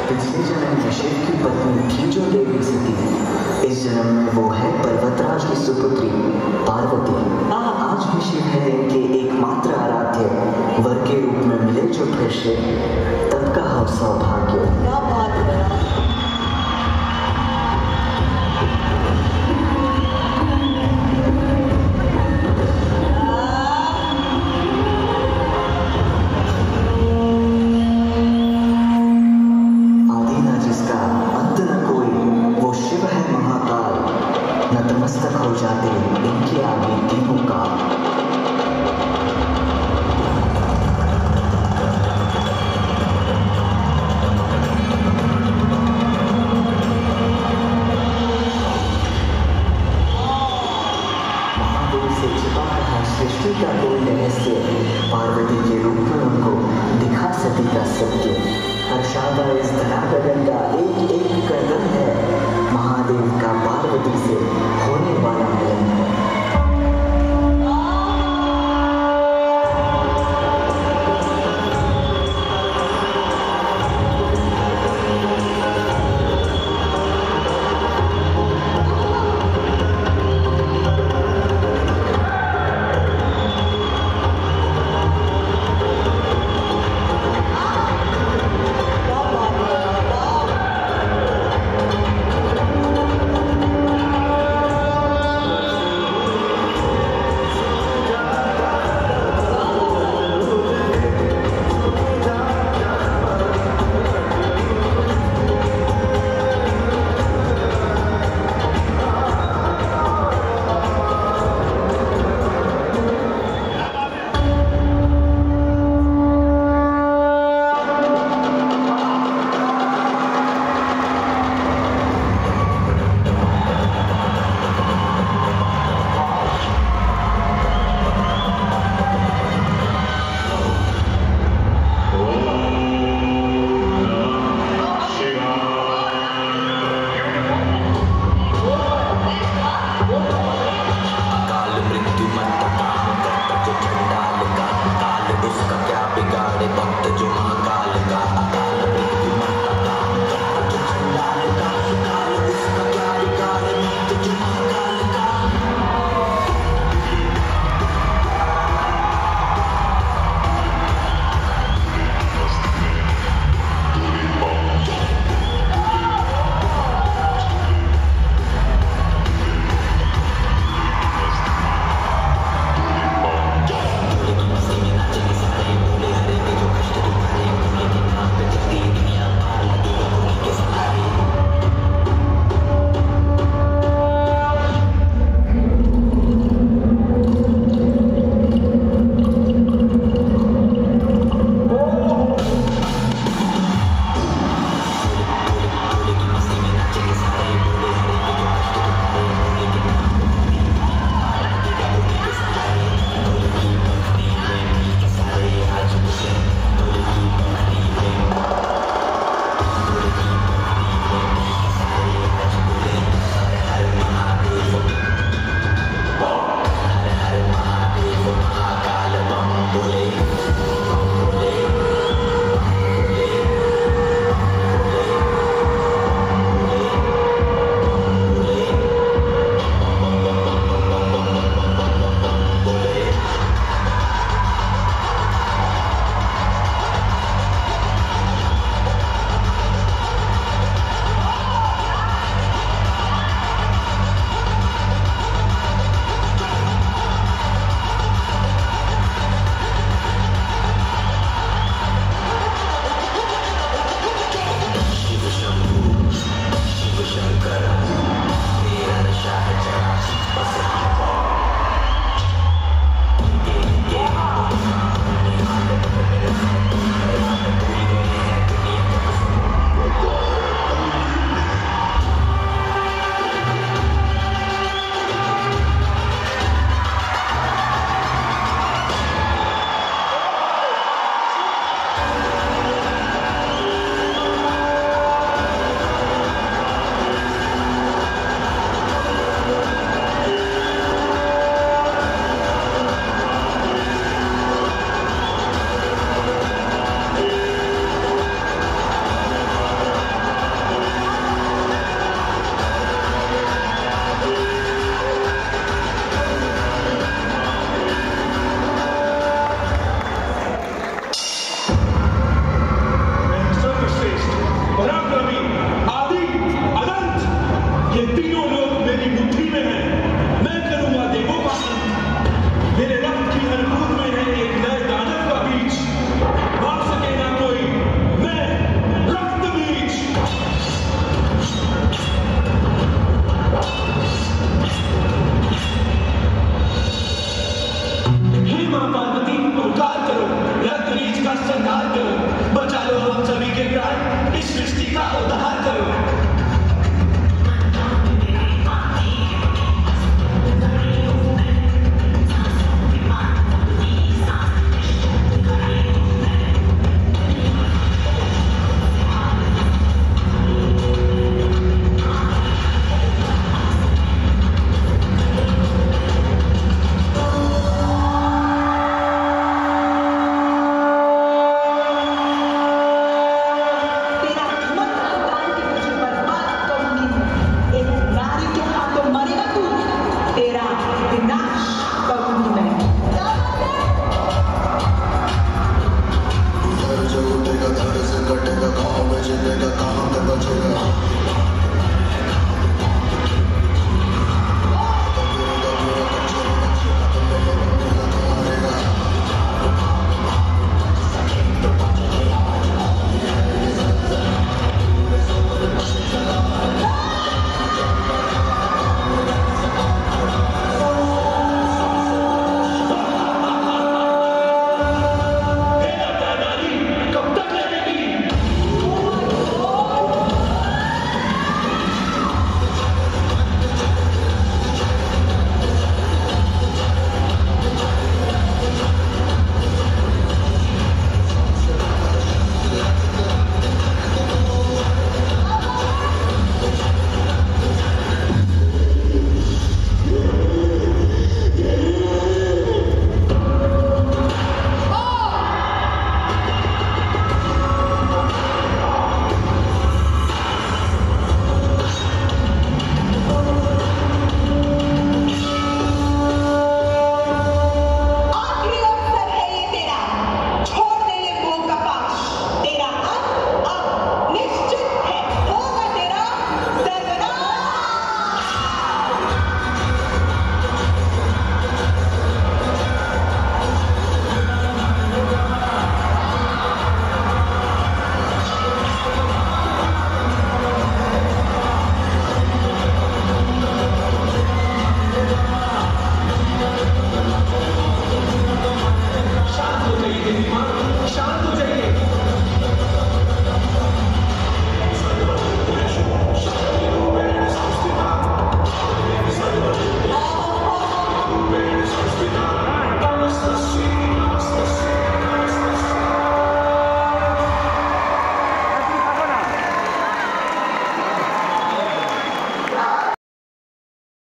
पिछले जन्म में शिव की पत्नी थी जो देवी सती, इस जन्म में वो है पर्वतराज की सुपुत्री पार्वती। आज भी शिव है इनके एकमात्र आराध्य, वर के रूप में मिले जो फिर से तब का हो सौभाग्य। क्या बात है। नतमस्तक हो जाते इनके आगे तीनों का। महादेव से छिपा रहा सृष्टि का कोई रहस्य, पार्वती के रूप में उनको दिखा सती का सत्य। हर्षादा इस धरा गगन का एक एक कदम है, महादेव का पार्वती से होने वाला मिलन है। में जीतेगा कहाँ पे बचेगा